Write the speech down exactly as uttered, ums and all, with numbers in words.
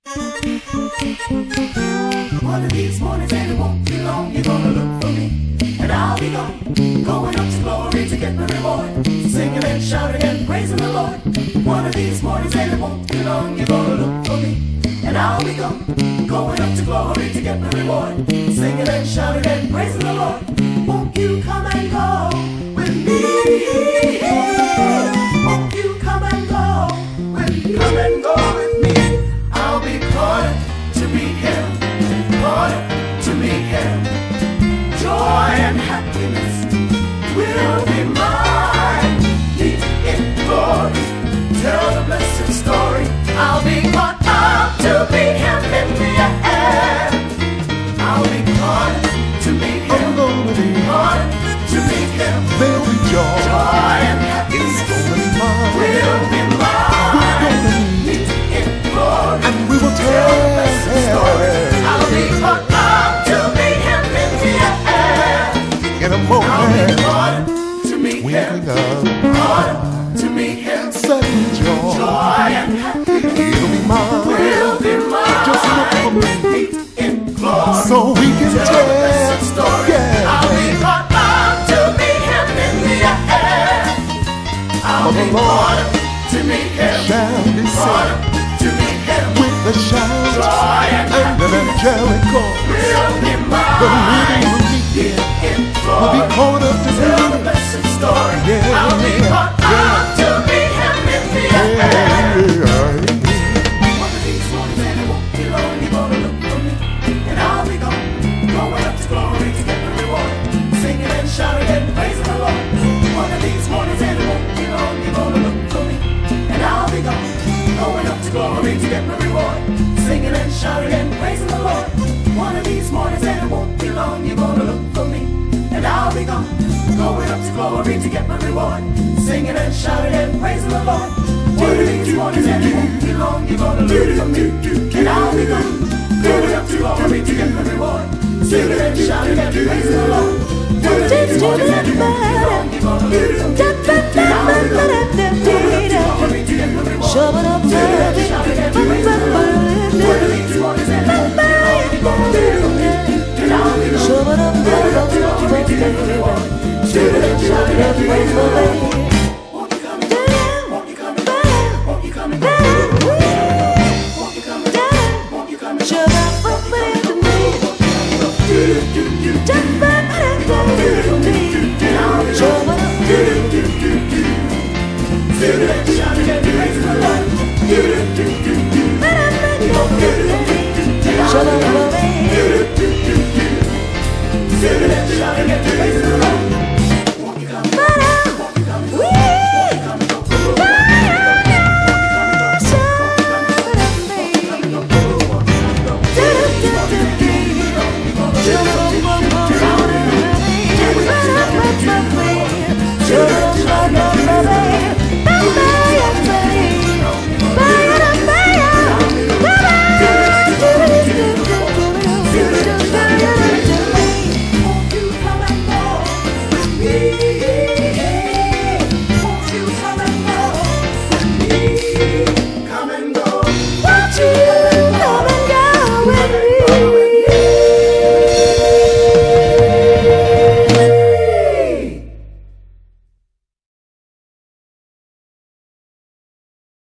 One of these mornings and it won't be long, you're gonna look for me, and I'll be gone, going up to glory to get my reward, singing and shouting and praising the Lord. One of these mornings and it won't be long, you're gonna look for me, and I'll be gone, going up to glory to get my reward, singing and shouting and praising the Lord. Won't you come and go with me? Won't you come and go with me? Come and go with me. I'll be caught up to meet him, caught up to meet him. Joy and happiness will be mine. Meet in glory, tell the blessed story. I'll be caught up to meet him in the air. I'll be caught up to meet him, I'm gonna be caught up to meet him. There'll be joy, joy and happiness will be mine. Meet in glory, and we will tell the blessed story. I'll be caught up to meet him in the air. In a moment, I'll be caught up to meet him, caught up to meet him. Sudden joy, joy and happiness it'll be mine, will be mine. Just look for me, meet in glory, so we can tell, tell the blessed story. Yeah. I'll be caught up to meet him in the air. I'll be caught up to meet him, shall be caught up to meet him with the shout joy and, and an angelic chorus. Will be mine. The living will meet him in glory. We'll be caught up to tell the blessed story. Yeah. I'll be caught yeah. up to meet him in the yeah. air. One of these mornings and it won't be long, you're gonna look for me, and I'll be gone, going up to glory to get the reward, singing and shouting and praising the Lord. One of these mornings and it won't be long, you're gonna look for me, and I'll be gone, going up to glory to get my reward, singing and shouting and praising the Lord. One of these mornings and it won't be long, you're gonna look for me, and I'll be gone, going up to glory to get my reward, singing and shouting and praising the Lord. One of these mornings and it won't be long, you're gonna look for me, and I'll be gone, going up to glory to get my reward, singing and shouting and praising the Lord. One of these mornings and it won't be long, you're gonna look for me, and I'll be gone, going up to glory to get my reward.